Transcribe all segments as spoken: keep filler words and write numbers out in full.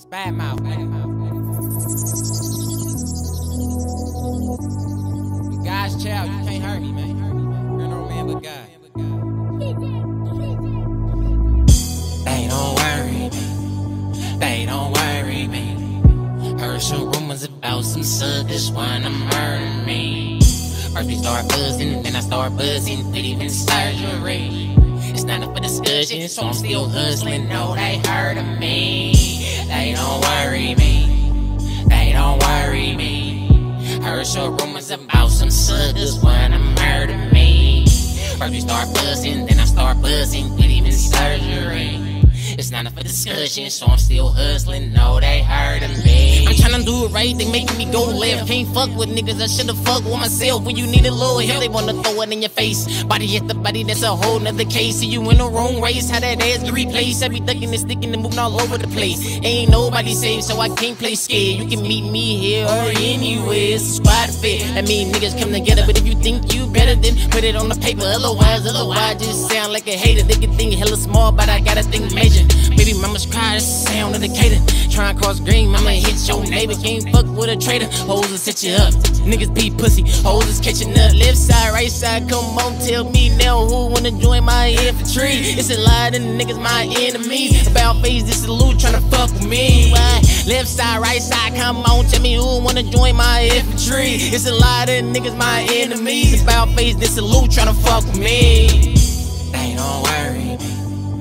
Bad mouth. Bad mouth. God's child, you can't hurt me, man. You're no man but God. They don't worry me. They don't worry me. Heard some rumors about some suckers wanna murder me. First we start buzzing, then I start buzzing with even surgery. It's not up for discussion, so I'm still hustling. No, they heard of me. They don't worry me. They don't worry me. Heard some rumors about some suckers wanna murder me. First we start buzzing, then I start buzzing with even surgery. It's not up for discussion, so I'm still hustling. No, they heard of me. I'm tryna do it right, they making me go left. Can't fuck with niggas, I should've fucked with myself. When you need a little help, they wanna throw it in your face. Body at the body, that's a whole nother case. See you in the wrong race, how that ass get replaced. I be ducking and sticking and moving all over the place. Ain't nobody safe, so I can't play scared. You can meet me here or anywhere. It's a squad affair. I mean, niggas come together, but if you think you better, then put it on the paper. Otherwise, otherwise, just sound like a hater. They can think hella small, but I gotta think major. Baby mama's cry, that's the sound of the cater. Try and cross green, mama hit your neighbor. Can't fuck with a traitor, hoes will set you up. Niggas be pussy, hoes is catching up. Left side, right side, come on, tell me now who wanna join my infantry. It's a lot of niggas my enemies. About face, this salute tryna fuck with me. Why? Left side, right side, come on, tell me who wanna join my infantry. It's a lot of niggas my enemies. About face, this salute tryna fuck with me. They don't worry me.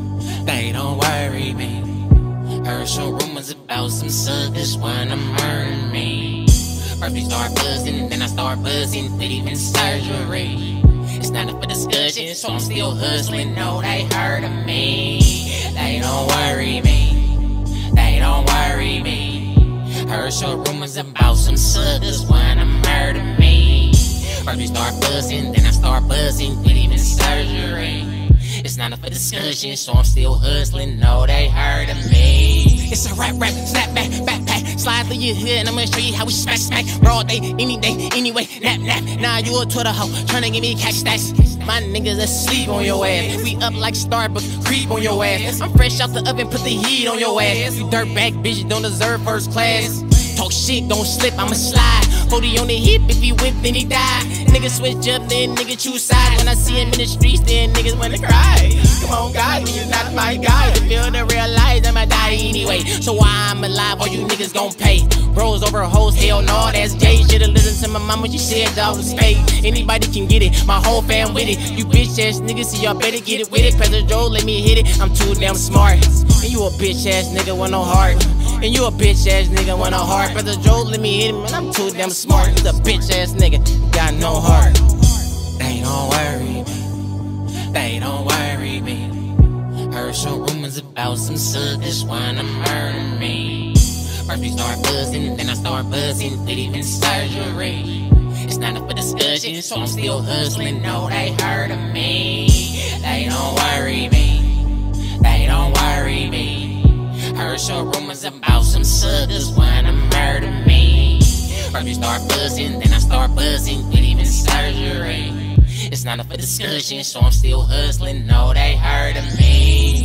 They don't worry me. Heard some rumors about some suckers wanna murder me. First we start buzzing, then I start buzzing with even surgery. It's not up for discussion, so I'm still hustling. No, they heard of me. They don't worry me. They don't worry me. Heard some rumors about some suckers wanna murder me. First we start buzzing, then I start buzzing with even surgery. It's not up for discussion, so I'm still hustling. No, they heard of me. It's a rap, rap, snap back, backpack. Slide through your hood, and I'm gonna show you how we smack, smack. Raw day, any day, anyway, nap, nap. Nah, you a Twitter hoe, tryna give me cash stacks. My niggas asleep on your ass. We up like Starbucks, creep on your ass. I'm fresh out the oven, put the heat on your ass. You dirtbag bitch, you don't deserve first class. Talk shit, don't slip, I'ma slide. forty on the hip, if he whip, then he die. Niggas switch up, then nigga choose sides. When I see him in the streets, then niggas wanna cry. Come on, God, you're not my guy. To feel to realize I'ma die anyway. So why I'm alive, all you niggas gon' pay. Bros over hoes, hell no, that's gay. Should've listened to my mama, she said dog was fake. Anybody can get it, my whole fam with it. You bitch ass niggas, see y'all better get it with it. Pastor Joe, let me hit it, I'm too damn smart. And you a bitch ass nigga with no heart. And you a bitch ass nigga with no heart. Brother Joe, let me hit him, and I'm too damn smart. He's a bitch ass nigga, got no heart. They don't worry me. They don't worry me. Heard some rumors about some suckers wanna murder me. First we start buzzing, then I start buzzing with even surgery. It's not up for discussion, so I'm still hustling. No, they heard of me. They don't worry me. They don't worry me. Heard some rumors about some suckers wanna murder me. First we start buzzing, then I start buzzing with even surgery. It's not up for discussion, so I'm still hustling. No, they heard of me.